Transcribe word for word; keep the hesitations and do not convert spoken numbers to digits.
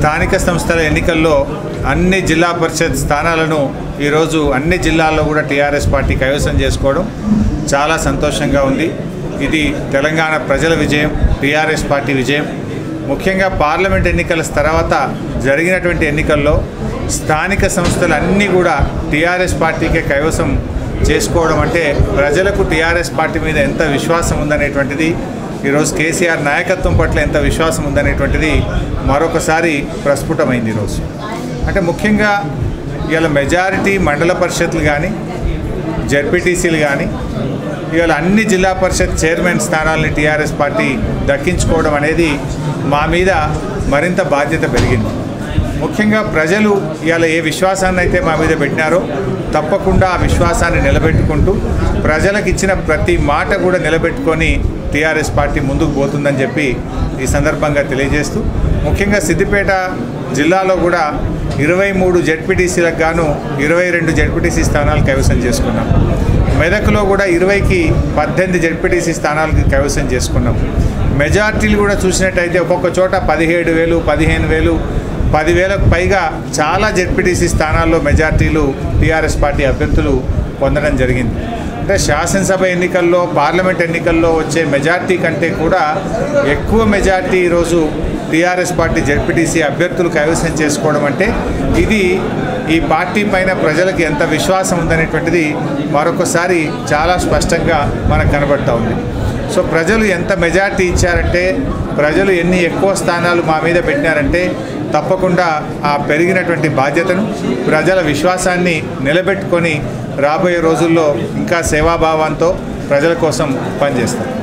స్థానిక సంస్థల ఎన్నికల్లో అన్ని జిల్లా పరిషత్ స్థానాలను ఈరోజు అన్ని జిల్లాల్లో కూడా టీఆర్ఎస్ పార్టీ కైవసం చేసుకోవడం చాలా సంతోషంగా ఉంది. ఇది తెలంగాణ ప్రజల విజయం, టీఆర్ఎస్ పార్టీ విజయం. ముఖ్యంగా పార్లమెంట్ ఎన్నికల తర్వాత జరిగినటువంటి ఎన్నికల్లో స్థానిక సంస్థలు అన్నీ కూడా టీఆర్ఎస్ పార్టీకే కైవసం చేసుకోవడం అంటే ప్రజలకు టీఆర్ఎస్ పార్టీ మీద ఎంత విశ్వాసం ఉందనేటువంటిది, ఈరోజు కేసీఆర్ నాయకత్వం పట్ల ఎంత విశ్వాసం ఉందనేటువంటిది మరొకసారి ప్రస్ఫుటమైంది. ఈరోజు అంటే ముఖ్యంగా ఇవాళ మెజారిటీ మండల పరిషత్లు కానీ జెడ్పీటీసీలు కానీ ఇవాళ అన్ని జిల్లా పరిషత్ చైర్మన్ స్థానాలని టీఆర్ఎస్ పార్టీ దక్కించుకోవడం అనేది మా మీద మరింత బాధ్యత పెరిగింది. ముఖ్యంగా ప్రజలు ఇవాళ ఏ విశ్వాసాన్ని అయితే మా మీద పెట్టినారో తప్పకుండా ఆ విశ్వాసాన్ని నిలబెట్టుకుంటూ ప్రజలకు ఇచ్చిన ప్రతి మాట కూడా నిలబెట్టుకొని టీఆర్ఎస్ పార్టీ ముందుకు పోతుందని చెప్పి ఈ సందర్భంగా తెలియజేస్తూ, ముఖ్యంగా సిద్దిపేట జిల్లాలో కూడా ఇరవై మూడు జెడ్పీటీసీలకు గాను ఇరవై రెండు జెడ్పీటీసీ స్థానాలు కైవసం చేసుకున్నాం. మెదక్లో కూడా ఇరవైకి పద్దెనిమిది జెడ్పీటీసీ స్థానాలకు కైవసం చేసుకున్నాం. మెజార్టీలు కూడా చూసినట్టయితే ఒక్కొక్క చోట పదిహేడు వేలు పదిహేను వేలు పదివేలకు పైగా చాలా జెడ్పీటీసీ స్థానాల్లో మెజార్టీలు టీఆర్ఎస్ పార్టీ అభ్యర్థులు పొందడం జరిగింది. అంటే శాసనసభ ఎన్నికల్లో పార్లమెంట్ ఎన్నికల్లో వచ్చే మెజార్టీ కంటే కూడా ఎక్కువ మెజార్టీ ఈరోజు టీఆర్ఎస్ పార్టీ జెడ్పీటీసీ అభ్యర్థులు కైవసం చేసుకోవడం అంటే ఇది ఈ పార్టీ పైన ప్రజలకు ఎంత విశ్వాసం ఉందనేటువంటిది మరొకసారి చాలా స్పష్టంగా మనకు కనబడుతూ ఉంది. సో ప్రజలు ఎంత మెజార్టీ ఇచ్చారంటే, ప్రజలు ఎన్ని ఎక్కువ స్థానాలు మా మీద పెట్టినారంటే తప్పకుండా ఆ పెరిగినటువంటి బాధ్యతను, ప్రజల విశ్వాసాన్ని నిలబెట్టుకొని రాబోయే రోజుల్లో ఇంకా సేవాభావంతో ప్రజల కోసం పనిచేస్తాం.